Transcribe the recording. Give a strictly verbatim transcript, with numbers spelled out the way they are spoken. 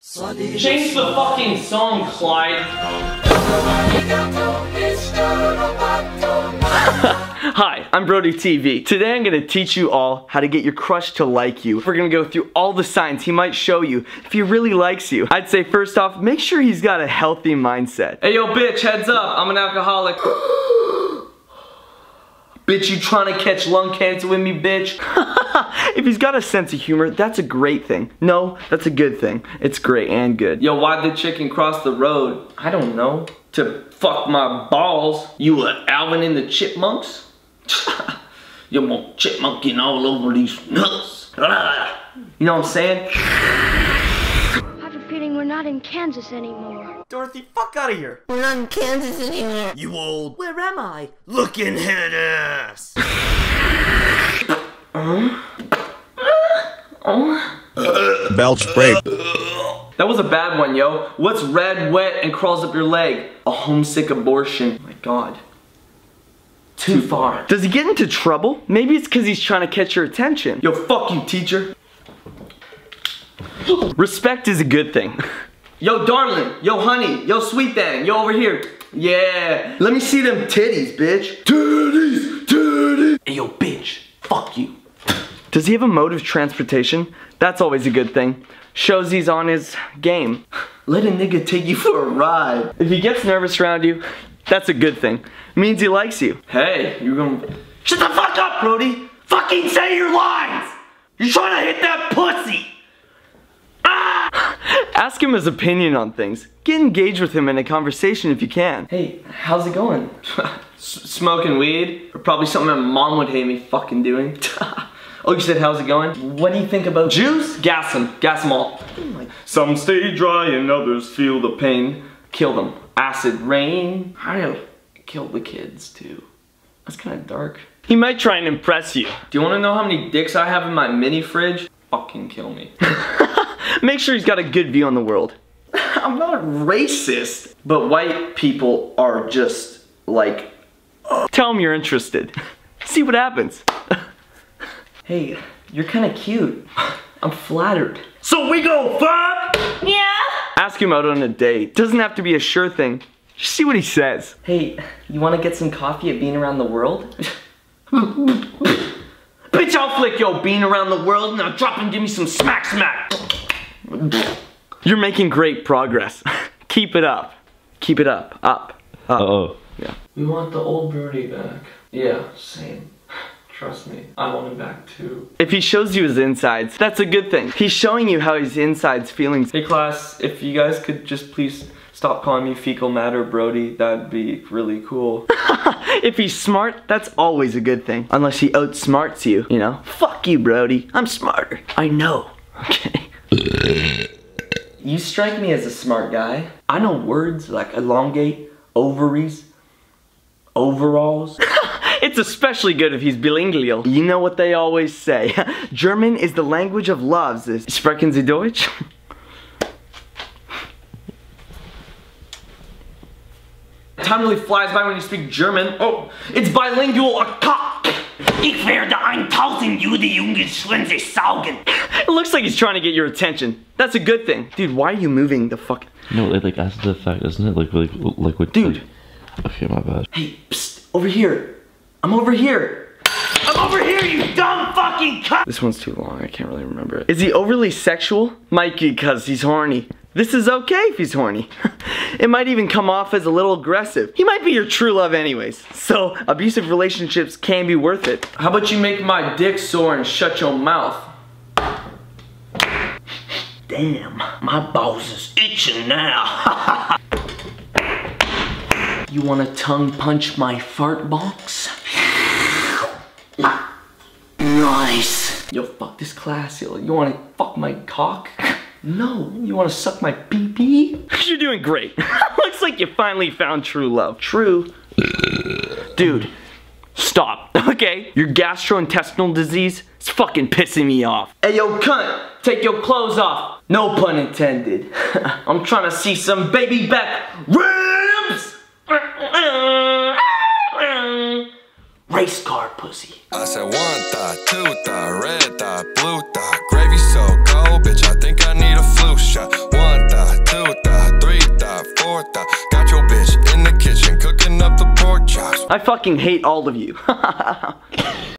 Change the fucking song, Clyde. Hi, I'm BrodieTV. Today I'm gonna teach you all how to get your crush to like you. We're gonna go through all the signs he might show you if he really likes you. I'd say first off, make sure he's got a healthy mindset. Hey yo bitch, heads up, I'm an alcoholic. Bitch, you trying to catch lung cancer with me, bitch? If he's got a sense of humor, that's a great thing. No, that's a good thing. It's great and good. Yo, why'd the chicken cross the road? I don't know. To fuck my balls. You were Alvin and the Chipmunks? You're more chipmunking all over these nuts. You know what I'm saying? I have a feeling we're not in Kansas anymore. Dorothy, fuck out of here. We're not in Kansas anymore. You old. Where am I? Looking at us. uh, uh, Belch break. That was a bad one, yo. What's red, wet, and crawls up your leg? A homesick abortion. Oh my god. Too far. Does he get into trouble? Maybe it's because he's trying to catch your attention. Yo, fuck you, teacher. Respect is a good thing. Yo, darling. Yo, honey. Yo, sweet thing. Yo, over here. Yeah. Let me see them titties, bitch. Titties, titties. Hey, yo, bitch. Fuck you. Does he have a mode of transportation? That's always a good thing. Shows he's on his game. Let a nigga take you for a ride. If he gets nervous around you, that's a good thing. It means he likes you. Hey, you're gonna... Shut the fuck up, Brodie! Fucking say your lines! You're trying to hit that pussy! Ah! Ask him his opinion on things. Get engaged with him in a conversation if you can. Hey, how's it going? Smoking weed? Or probably something my mom would hate me fucking doing. Oh, you said how's it going? What do you think about juice? Gas them. Gas them all. Oh, some stay dry and others feel the pain. Kill them. Acid rain. I'll kill the kids too. That's kind of dark. He might try and impress you. Do you want to know how many dicks I have in my mini fridge? Fucking kill me. Make sure he's got a good view on the world. I'm not racist, but white people are just like... Uh. Tell him you're interested. See what happens. Hey, you're kind of cute. I'm flattered. So we go fuck? Yeah. Ask him out on a date. Doesn't have to be a sure thing. Just see what he says. Hey, you want to get some coffee at Bean Around the World? Bitch, I'll flick yo Bean Around the World. Now drop and give me some smack smack. You're making great progress. Keep it up. Keep it up. Up. Up. Uh-oh. Yeah. We want the old Brodie back. Yeah, same. Trust me, I want him back too. If he shows you his insides, that's a good thing. He's showing you how his insides feeling. Hey class, if you guys could just please stop calling me fecal matter Brodie, that'd be really cool. If he's smart, that's always a good thing. Unless he outsmarts you, you know? Fuck you, Brodie. I'm smarter. I know. Okay. You strike me as a smart guy. I know words like elongate, ovaries, overalls. It's especially good if he's bilingual. You know what they always say. German is the language of loves. Sprechen Sie Deutsch? Time really flies by when you speak German. Oh, it's bilingual. A cock. Ich werde tausend Juden Schwänze saugen. It looks like he's trying to get your attention. That's a good thing. Dude, why are you moving the fuck? No, it like after the fact, isn't it? Like, like, like what? Dude. Like, okay, my bad. Hey, psst, over here. I'm over here. I'm over here, you dumb fucking cunt. This one's too long, I can't really remember it. Is he overly sexual? Might be because he's horny. This is okay if he's horny. It might even come off as a little aggressive. He might be your true love anyways. So, abusive relationships can be worth it. How about you make my dick sore and shut your mouth? Damn, my balls is itching now. You wanna tongue punch my fart box? Nice. Yo, fuck this class. Yo, you wanna fuck my cock? No. You wanna suck my pee-pee? You're doing great. Looks like you finally found true love. True. Dude, stop, okay? Your gastrointestinal disease is fucking pissing me off. Hey, yo, cunt, take your clothes off. No pun intended. I'm trying to see some baby back ribs. Race car pussy. I said one thought, two thought, red thought, blue thought, gravy so cold, bitch, I think I need a flu shot. One I fucking hate all of you.